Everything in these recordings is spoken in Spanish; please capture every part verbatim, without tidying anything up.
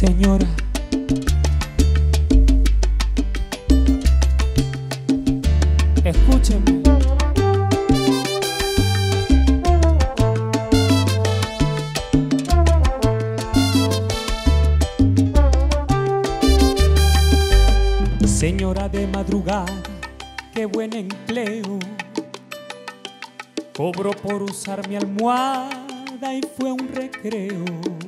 Señora, escúcheme. Señora de madrugada, qué buen empleo. Cobro por usar mi almohada y fue un recreo.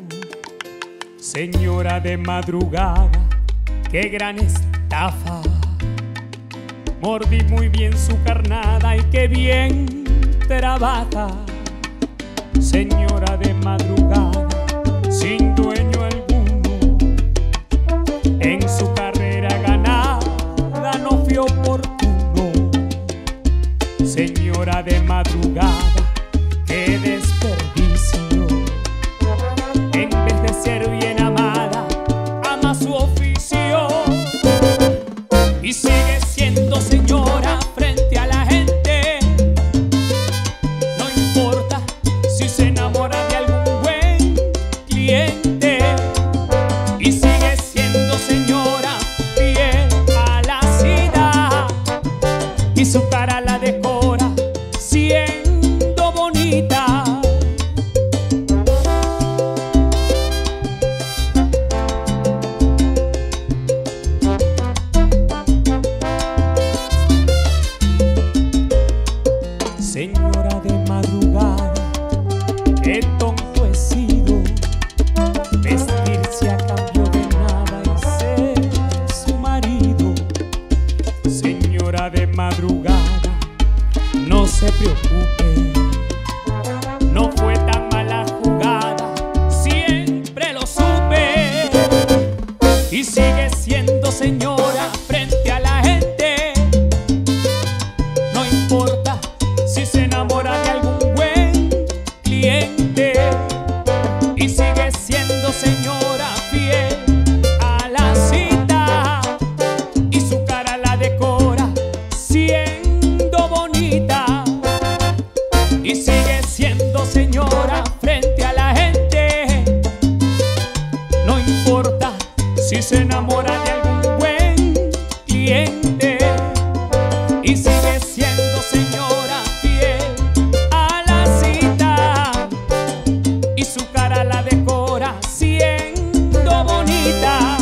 Señora de madrugada, qué gran estafa. Mordí muy bien su carnada y qué bien trabaja. Señora de madrugada, sin dueño alguno, en su carrera ganada no fue oportuno. Señora de madrugada, qué desperdicio. En vez de ser bien amada, ama su oficio y sigue siendo señora frente a la gente. No importa si se enamora de algún buen cliente, y sigue siendo señora fiel a la cita, y su cara la decora siendo bonita. Señora de madrugada, qué tonto he sido, vestirse a cambio de nada y ser su marido. Señora de madrugada, no se preocupe, no fue tan mala jugada, siempre lo supe. Y sigue siendo señora frente a la gente. No importa si se enamora de algún buen cliente, y sigue siendo señora fiel a la cita, y su cara la decora siendo bonita. Y sigue siendo señora frente a la gente. No importa si se enamora de algún buen cliente, y sigue siendo señora fiel a la cita, y su cara la decora siendo bonita.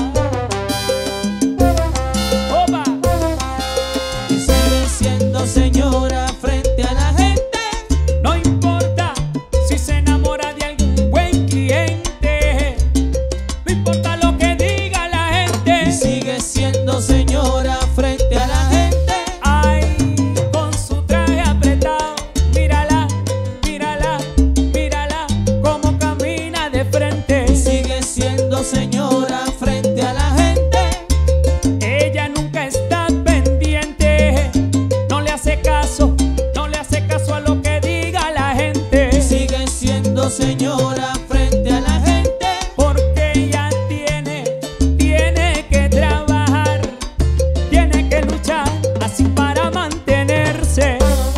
¡Opa! Y sigue siendo señora frente a la gente. No importa si se enamora de algún buen cliente, no importa lo que diga la gente. Y sigue siendo señora frente a la gente. Ay, con su traje apretado, mírala, mírala, mírala, cómo camina de frente. Y sigue siendo señora frente a la gente. Ella nunca está pendiente, no le hace caso, no le hace caso a lo que diga la gente. Y sigue siendo señora frente a la gente. Porque ella tiene, tiene que trabajar, tiene que luchar así para mantenerse.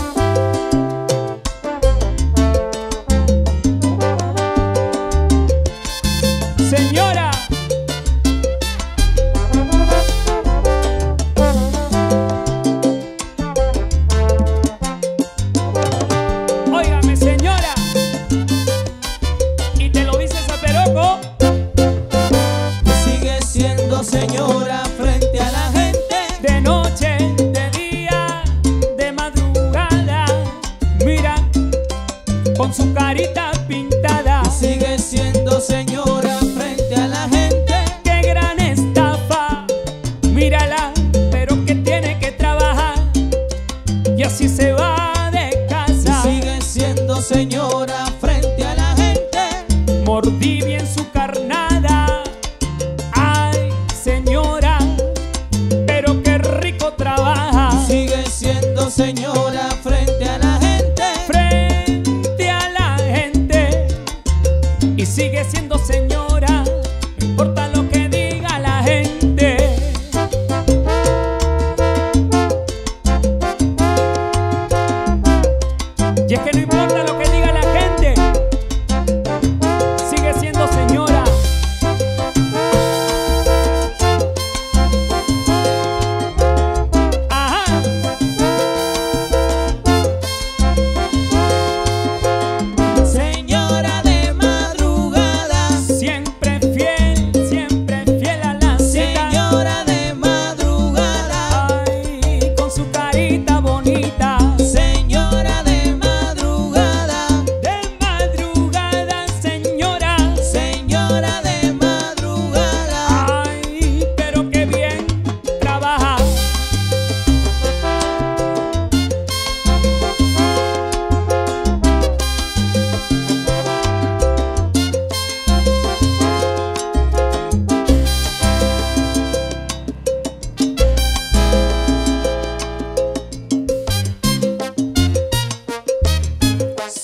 Señora, óigame señora, y te lo dice Zaperoco. Y sigue siendo señora frente a la gente. De noche, de día, de madrugada, mira, con su carita pintada. Y sigue siendo señora frente a la gente. Qué gran estafa, mírala, pero que tiene que trabajar, y así se va de casa. Y sigue siendo señora frente a la gente. Mordí bien su carnada, ay señora, pero qué rico trabaja. Y sigue siendo señora frente a la gente. Frente a la gente, y sigue siendo señora, no importa lo que diga la gente. Y es que no importa lo que diga la gente, sigue siendo señora.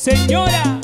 señora.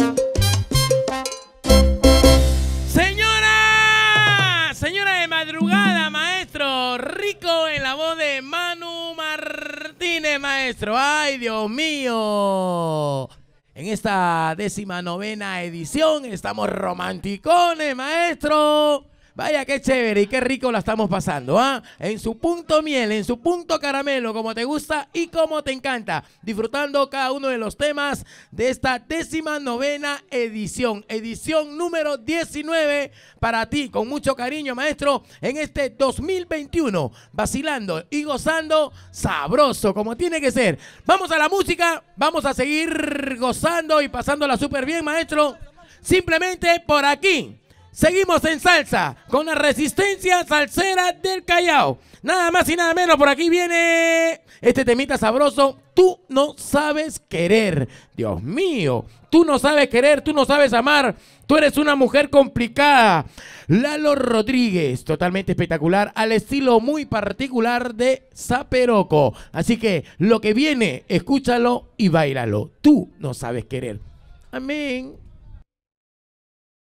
Señora, señora de madrugada, maestro. Rico en la voz de Manu Martínez, maestro. Ay, Dios mío. En esta décima novena edición estamos romanticones, maestro. Vaya, qué chévere y qué rico la estamos pasando, ¿ah? En su punto miel, en su punto caramelo, como te gusta y como te encanta. Disfrutando cada uno de los temas de esta décima novena edición. Edición número diecinueve para ti, con mucho cariño, maestro, en este dos mil veintiuno. Vacilando y gozando sabroso, como tiene que ser. Vamos a la música, vamos a seguir gozando y pasándola súper bien, maestro. Simplemente por aquí. Seguimos en salsa con la resistencia salsera del Callao. Nada más y nada menos, por aquí viene este temita sabroso. Tú no sabes querer. Dios mío, tú no sabes querer, tú no sabes amar. Tú eres una mujer complicada. Lalo Rodríguez, totalmente espectacular, al estilo muy particular de Zaperoco. Así que lo que viene, escúchalo y báilalo. Tú no sabes querer. Amén.